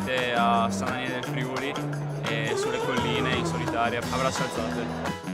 sicuramente a San Daniele del Friuli e sulle colline in solitaria. Abbraccio alzate.